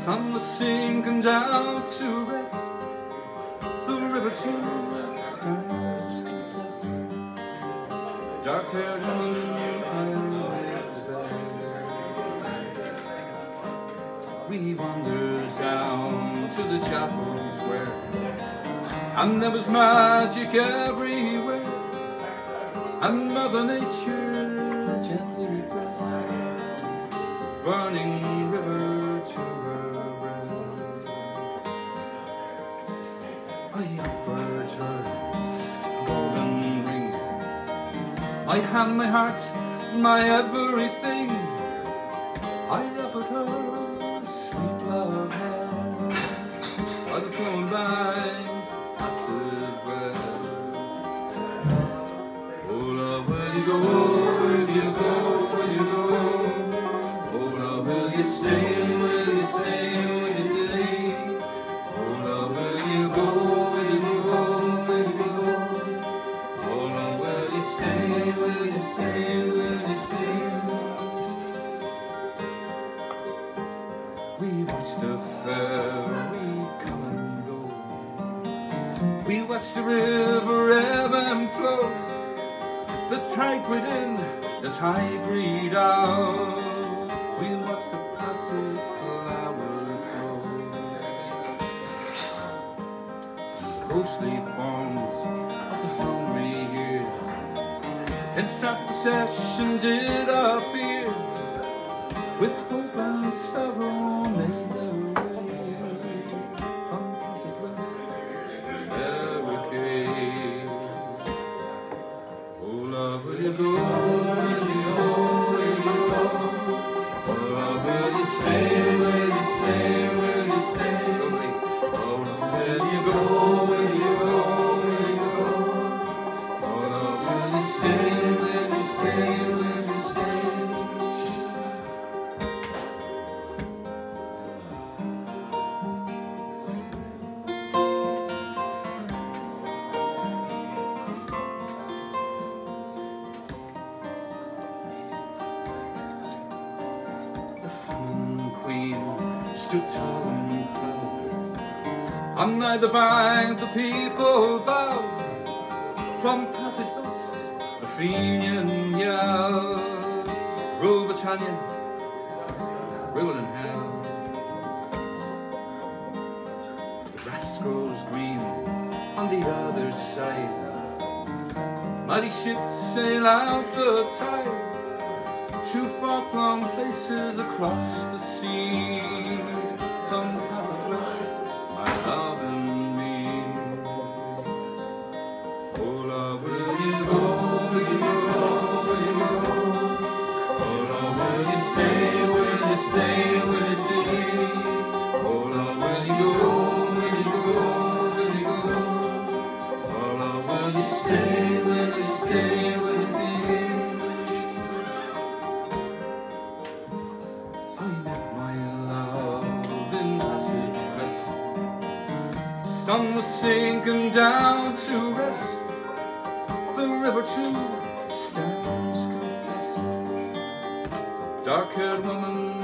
sun was sinking down to rest. The river too stands confessed. Dark-haired woman, I love the bed. We wandered down to the chapels where, and there was magic everywhere, and Mother Nature gently pressed burning river to her breast. I offered her a golden ring, my hand, my heart, my everything. I offered her sweet love now by the flowing banks, passage west. Oh love, where you go, where you go, where you go? Oh love, will you stay, will you stay, will you stay? Oh love, will you go, will you go, will you go? Oh love, will you stay, will you stay, will you stay? We watched the ferry come and go. We watched the river ebb and flow. The tide breathed in, the tide breathed out. We watched the passage flowers grow. Ghostly forms of the hungry years in sad procession did appear, with hope and sorrow made their way from passage west to barricade. Oh love, will you go, will you go, will you go? Oh love, will you stay, will you stay, will you stay? Oh love, will you go, will you go, will you go? Oh love, will you stay, will you stay, will you stay? The famine queen stood tall and proud. On neither bank the people bowed. From passage west, the Fenian yelled, rule Britannia, rule in hell. The grass grows green on the other side. Mighty ships sail out the tide to far-flung places across the sea. From passage west, my love and me. Oh love, will you go, will you go, will you go? Oh love, will you stay, will you stay, will you stay? Oh love, will you go, will you go, will you go? Oh love, will you stay, will you stay, will you stay? I met my love in passage west. Sun was sinking down to rest. The river too stands confessed. Dark-haired woman,